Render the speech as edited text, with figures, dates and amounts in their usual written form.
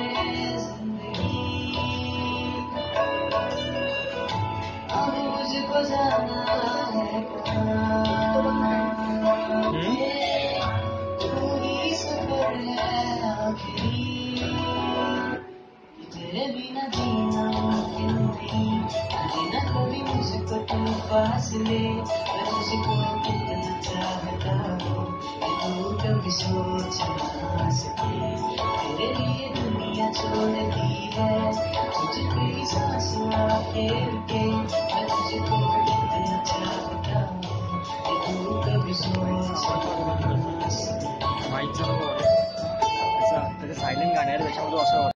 में जिंदगी, अब मुझको जाना है कहाँ, तू ही सफर है आखिरी, तेरे बिना जीना मुमकिन नहीं, जीना कभी मुझको तू पास ले, मैं तुझको कितना चाहता हूँ तू कभी सोच ना सके, तेरे लिए दुनिया छोड़ दी है, तुझ पे ही सांस आके रुके, मैं तुझको कितना चाहता हूँ तू कभी सोच ना सके। सायलेंट गाणे त्याच्यामध्ये असं